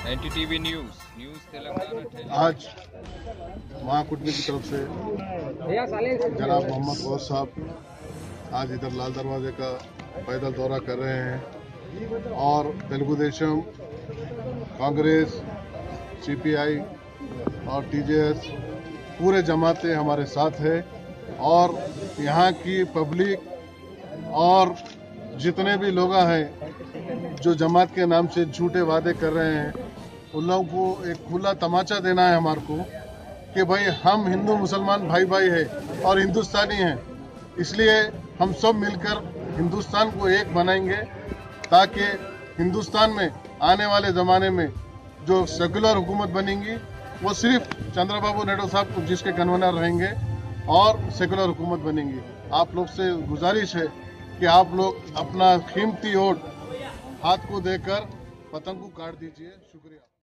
NTTV news Telangana. आज महाकुटुंबी की तरफ से जनाब मोहम्मद गौस साहब आज इधर लाल दरवाजे का पैदल दौरा कर रहे हैं और तेलुगु देशम, कांग्रेस, सीपीआई और टीजेएस पूरे जमातें हमारे साथ है और यहाँ की पब्लिक और जितने भी लोग हैं जो जमात के नाम से झूठे वादे कर रहे हैं उन लोगों को एक खुला तमाचा देना है हमारे को कि भाई हम हिंदू मुसलमान भाई भाई है और हिंदुस्तानी हैं, इसलिए हम सब मिलकर हिंदुस्तान को एक बनाएंगे ताकि हिंदुस्तान में आने वाले ज़माने में जो सेकुलर हुकूमत बनेगी वो सिर्फ चंद्रबाबू नायडू साहब जिसके कन्वीनर रहेंगे और सेकुलर हुकूमत बनेगी। आप लोग से गुजारिश है कि आप लोग अपना कीमती वोट हाथ को देकर पतंग को काट दीजिए। शुक्रिया।